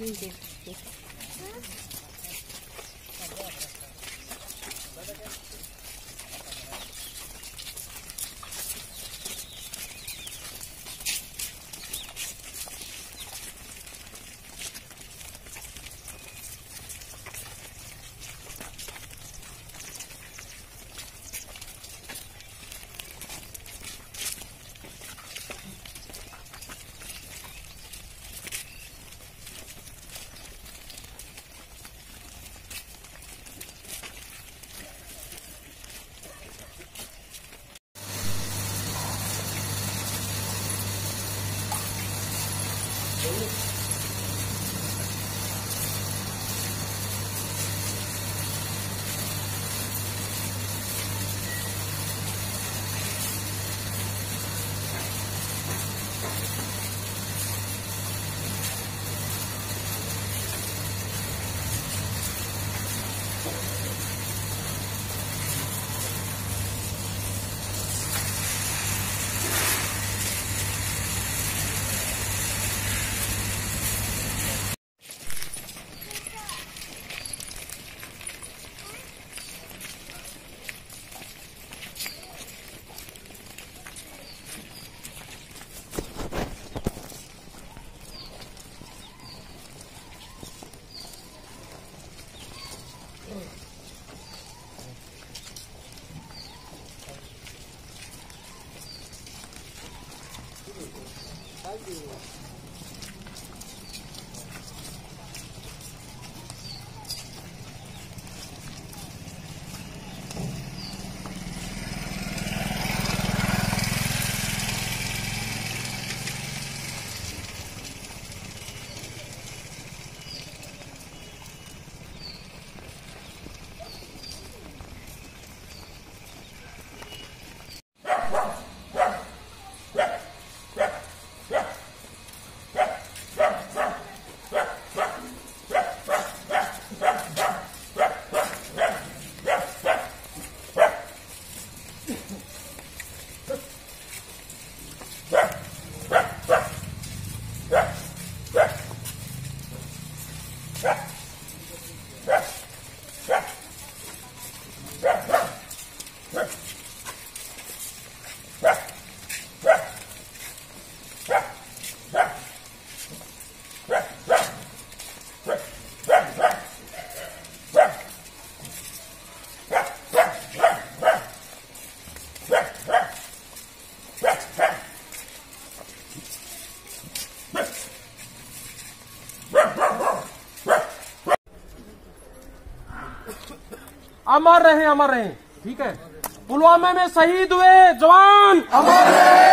अमर रहे, ठीक है। पुलवामा में शहीद हुए जवान अमर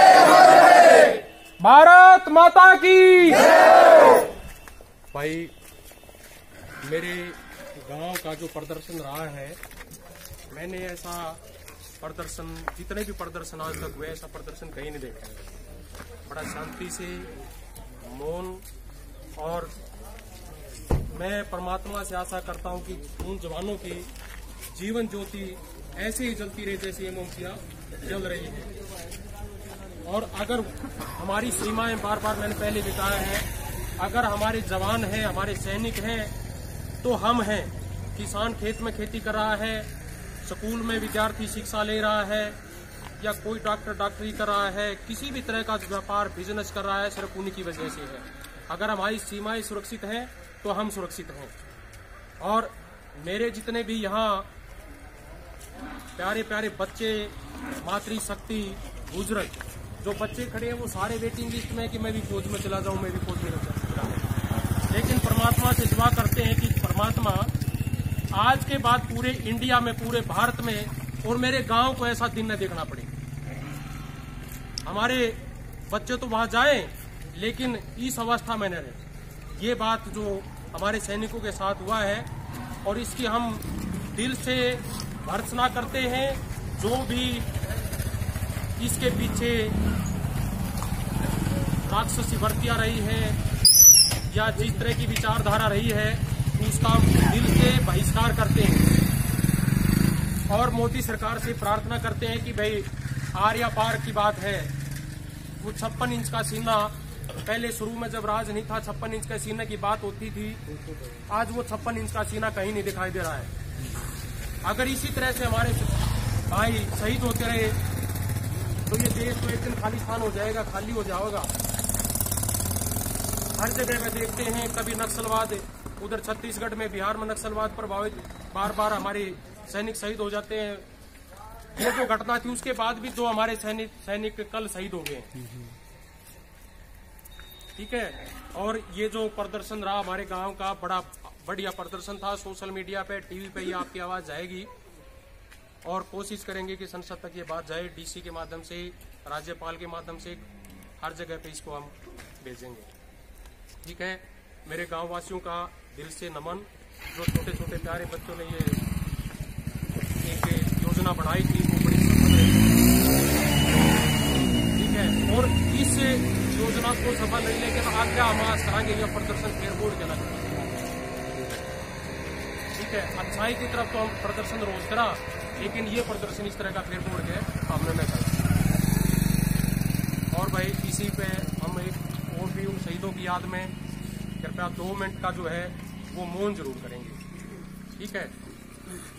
रहे। भारत माता की। भाई मेरे गांव का जो प्रदर्शन रहा है, मैंने ऐसा प्रदर्शन, जितने भी प्रदर्शन आज तक हुए, ऐसा प्रदर्शन कहीं नहीं देखा है। बड़ा शांति से, मौन, और मैं परमात्मा से आशा करता हूं कि उन जवानों की जीवन ज्योति ऐसे ही जलती रहे जैसे ये मोमबत्तियां जल रही है। और अगर हमारी सीमाएं, बार बार मैंने पहले बताया है, अगर हमारे जवान हैं, हमारे सैनिक हैं, तो हम हैं। किसान खेत में खेती कर रहा है, स्कूल में विद्यार्थी शिक्षा ले रहा है, या कोई डॉक्टर डॉक्टरी कर रहा है, किसी भी तरह का व्यापार बिजनेस कर रहा है, सिर्फ उन्हीं की वजह से है। अगर हमारी सीमाएं सुरक्षित हैं तो हम सुरक्षित हैं। और मेरे जितने भी यहाँ प्यारे प्यारे बच्चे, मातृशक्ति, बुजुर्ग जो बच्चे खड़े हैं, वो सारे वेटिंग लिस्ट में कि मैं भी फौज में चला जाऊं, मैं भी फौज में चला जाऊं। लेकिन परमात्मा से दुआ करते हैं कि परमात्मा आज के बाद पूरे इंडिया में, पूरे भारत में और मेरे गांव को ऐसा दिन न देखना पड़े। हमारे बच्चे तो वहां जाएं, लेकिन इस अवस्था में न रहे। ये बात जो हमारे सैनिकों के साथ हुआ है, और इसकी हम दिल से भर्त्सना करते हैं। जो भी इसके पीछे राक्षसी वृत्तियां रही है, या जिस तरह की विचारधारा रही है, उसका हम दिल से बहिष्कार करते हैं। और मोदी सरकार से प्रार्थना करते हैं कि भाई आर्या पार की बात है, वो 56 इंच का सीना पहले शुरू में जब राज नहीं था 56 इंच का सीना की बात होती थी, आज वो 56 इंच का सीना कहीं नहीं दिखाई दे रहा है। अगर इसी तरह से हमारे भाई शहीद होते रहे तो ये देश तो एक दिन खालिस्तान हो जाएगा, खाली हो जाएगा। हर जगह में देखते हैं कभी नक्सलवाद, उधर छत्तीसगढ़ में, बिहार में नक्सलवाद प्रभावित, बार बार हमारे सैनिक शहीद हो जाते हैं। ये जो घटना थी उसके बाद भी जो हमारे सैनिक कल शहीद हो गए, ठीक है। और ये जो प्रदर्शन रहा हमारे गांव का, बड़ा बढ़िया प्रदर्शन था। सोशल मीडिया पे, टीवी पे ये आपकी आवाज जाएगी और कोशिश करेंगे कि संसद तक ये बात जाए, डीसी के माध्यम से, राज्यपाल के माध्यम से, हर जगह पे इसको हम भेजेंगे, ठीक है। मेरे गांव वासियों का दिल से नमन, जो छोटे छोटे प्यारे बच्चों ने ये एक योजना बढ़ाई थी, वो बड़ी सफल रही, ठीक है। और इस योजना को सफल नहीं, लेकिन आगे हम आज कराएंगे यह प्रदर्शन फेयर बोर्ड के लगे, ठीक है। अच्छाई की तरफ तो हम प्रदर्शन रोज करा, लेकिन ये प्रदर्शन इस तरह का फेयर बोर्ड के सामने में करा। और भाई इसी पे हम एक और भी उन शहीदों की याद में कृपया 2 मिनट का जो है वो मौन जरूर करेंगे, ठीक है।